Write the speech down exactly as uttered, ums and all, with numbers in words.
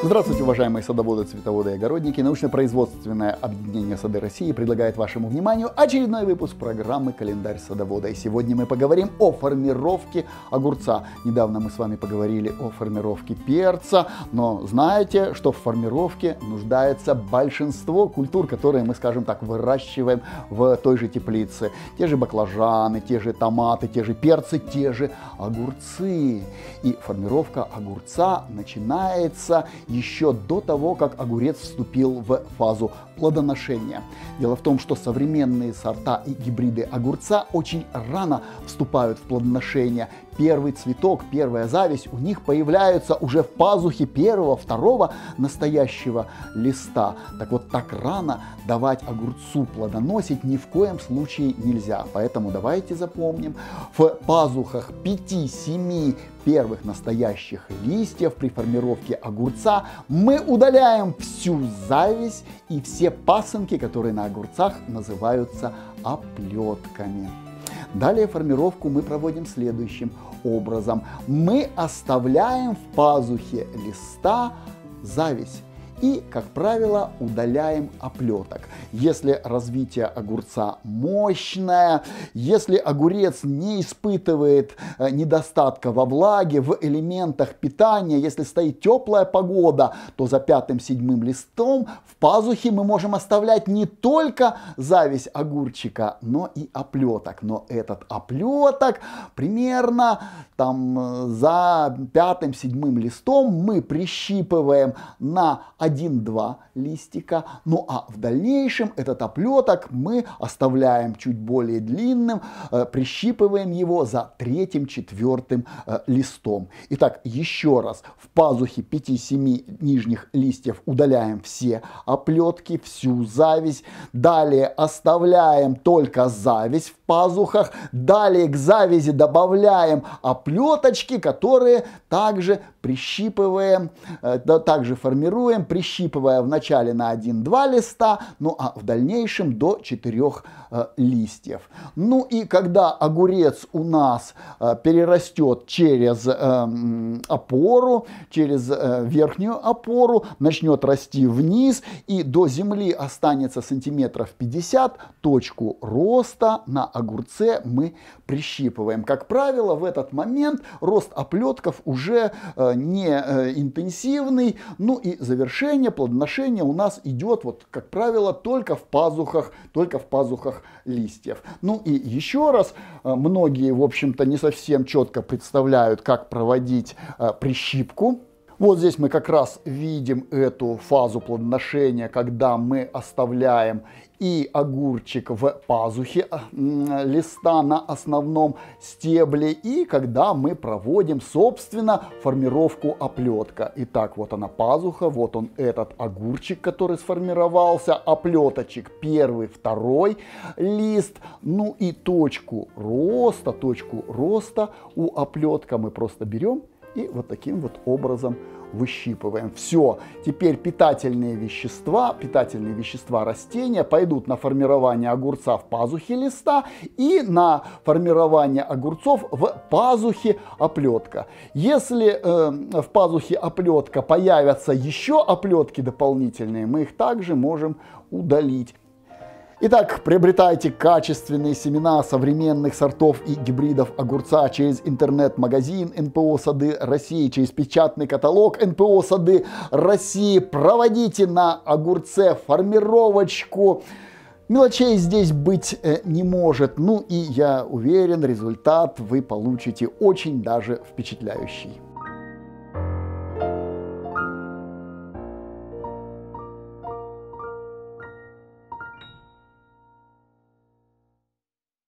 Здравствуйте, уважаемые садоводы, цветоводы и огородники. Научно-производственное объединение «Сады России» предлагает вашему вниманию очередной выпуск программы «Календарь садовода». И сегодня мы поговорим о формировке огурца. Недавно мы с вами поговорили о формировке перца, но знаете, что в формировке нуждается большинство культур, которые мы, скажем так, выращиваем в той же теплице. Те же баклажаны, те же томаты, те же перцы, те же огурцы. И формировка огурца начинается еще до того, как огурец вступил в фазу плодоношения. Дело в том, что современные сорта и гибриды огурца очень рано вступают в плодоношение. Первый цветок, первая зависть у них появляются уже в пазухе первого, второго настоящего листа. Так вот, так рано давать огурцу плодоносить ни в коем случае нельзя. Поэтому давайте запомним, в пазухах пяти-семи первых настоящих листьев при формировке огурца мы удаляем всю зависть и все пасынки, которые на огурцах называются оплетками. Далее формировку мы проводим следующим образом. Мы оставляем в пазухе листа зависть и, как правило, удаляем оплеток. Если развитие огурца мощное, если огурец не испытывает недостатка во влаге, в элементах питания, если стоит теплая погода, то за пятым-седьмым листом в пазухе мы можем оставлять не только зависть огурчика, но и оплеток. Но этот оплеток примерно там за пятым-седьмым листом мы прищипываем на один-два листика. Ну а в дальнейшем этот оплеток мы оставляем чуть более длинным, э, прищипываем его за третьим-четвертым э, листом. Итак, еще раз, в пазухе пяти-семи нижних листьев удаляем все оплетки, всю зависть. Далее оставляем только зависть в пазухах. Далее к завязи добавляем оплеточки, которые также прищипываем, э, также формируем, прищипывая вначале на один-два листа, ну а в дальнейшем до четырёх э, листьев. Ну и когда огурец у нас э, перерастет через э, опору, через э, верхнюю опору, начнет расти вниз и до земли останется сантиметров пятьдесят, точку роста на огурце мы прищипываем. Как правило, в этот момент рост оплетков уже э, не э, интенсивный, ну и завершение плодоношения у нас идет, вот, как правило, только в пазухах, только в пазухах листьев. Ну и еще раз, многие, в общем-то, не совсем четко представляют, как проводить э, прищипку. Вот здесь мы как раз видим эту фазу плодоношения, когда мы оставляем и огурчик в пазухе листа на основном стебле, и когда мы проводим, собственно, формировку оплетка. Итак, вот она пазуха, вот он этот огурчик, который сформировался, оплеточек первый, второй лист, ну и точку роста, точку роста у оплетка мы просто берем и вот таким вот образом выщипываем. Все. Теперь питательные вещества, питательные вещества растения пойдут на формирование огурца в пазухе листа и на формирование огурцов в пазухе оплетка. Если э, в пазухе оплетка появятся еще оплетки дополнительные, мы их также можем удалить. Итак, приобретайте качественные семена современных сортов и гибридов огурца через интернет-магазин эн пэ о «Сады России», через печатный каталог эн пэ о «Сады России». Проводите на огурце формировочку. Мелочей здесь быть э, не может. Ну и я уверен, результат вы получите очень даже впечатляющий.